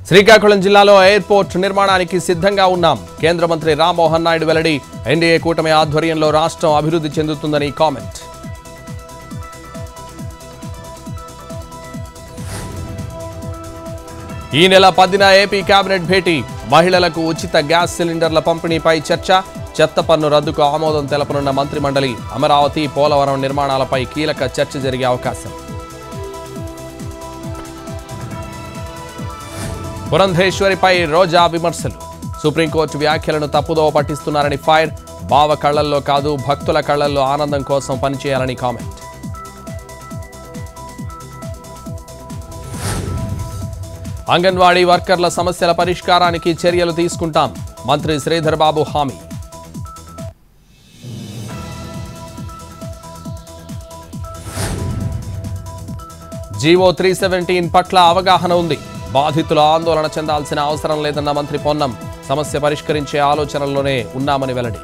శ్రీకాకుళం జిల్లాలో ఎయిర్పోర్ట్ నిర్మాణానికి సిద్ధంగా ఉన్నాం. కేంద్ర మంత్రి రామ్మోహన్ నాయుడు వెల్లడి. ఎన్డీఏ కూటమి ఆధ్వర్యంలో రాష్ట్రం అభివృద్ధి చెందుతుందని కామెంట్. ఈ నెల 10న ఏపీ కేబినెట్ భేటీ. మహిళలకు ఉచిత గ్యాస్ సిలిండర్ల పంపిణీపై చర్చ. చెత్త పన్ను రద్దుకు ఆమోదం తెలపనున్న మంత్రి మండలి. అమరావతి, పోలవరం నిర్మాణాలపై కీలక చర్చ జరిగే అవకాశం. పురంధేశ్వరిపై రోజా విమర్శలు. సుప్రీంకోర్టు వ్యాఖ్యలను తప్పుదోవ పట్టిస్తున్నారని ఫైర్. బావ కళ్లల్లో కాదు, భక్తుల కళ్లల్లో ఆనందం కోసం పనిచేయాలని కామెంట్. అంగన్వాడీ వర్కర్ల సమస్యల పరిష్కారానికి చర్యలు తీసుకుంటాం. మంత్రి శ్రీధర్ బాబు హామీ. జీవో 317 పట్ల అవగాహన ఉంది. బాధితులు ఆందోళన చెందాల్సిన అవసరం లేదన్న మంత్రి పొన్నం. సమస్య పరిష్కరించే ఆలోచనల్లోనే ఉన్నామని వెల్లడి.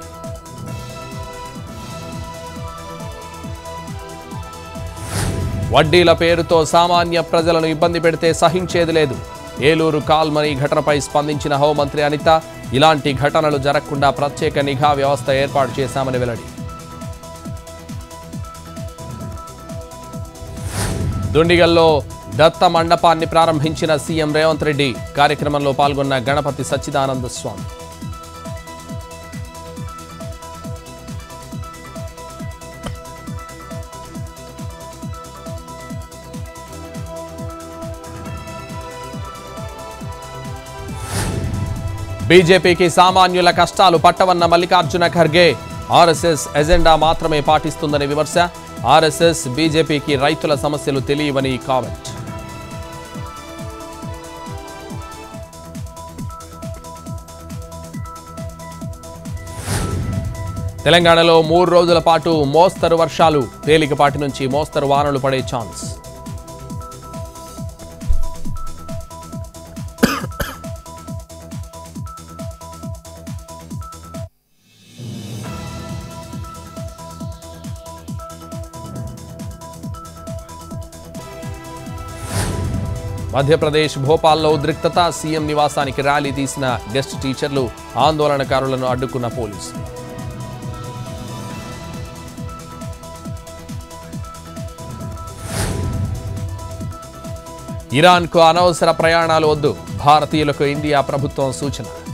వడ్డీల పేరుతో సామాన్య ప్రజలను ఇబ్బంది పెడితే సహించేది లేదు. ఏలూరు కాల్ మనీ ఘటనపై స్పందించిన హోంమంత్రి అనిత. ఇలాంటి ఘటనలు జరగకుండా ప్రత్యేక నిఘా వ్యవస్థ ఏర్పాటు చేశామని వెల్లడి. దుండిగల్లో దత్త మండపాన్ని ప్రారంభించిన సీఎం రేవంత్ రెడ్డి. కార్యక్రమంలో పాల్గొన్న గణపతి సచ్చిదానంద స్వామి. బీజేపీకి సామాన్యుల కష్టాలు పట్టవన్న మల్లికార్జున ఖర్గే. ఆర్ఎస్ఎస్ ఎజెండా మాత్రమే పాటిస్తుందని విమర్శ. ఆర్ఎస్ఎస్, బీజేపీకి రైతుల సమస్యలు తెలియవని కామెంట్. తెలంగాణలో 3 రోజుల పాటు మోస్తరు వర్షాలు. తేలికపాటి నుంచి మోస్తరు వానలు పడే ఛాన్స్. మధ్యప్రదేశ్ భోపాల్లో ఉద్రిక్తత. సీఎం నివాసానికి ర్యాలీ తీసిన గెస్ట్ టీచర్లు. ఆందోళనకారులను అడ్డుకున్న పోలీసులు. ఇరాన్కు అనవసర ప్రయాణాలు వద్దు. భారతీయులకు ఇండియా ప్రభుత్వం సూచన.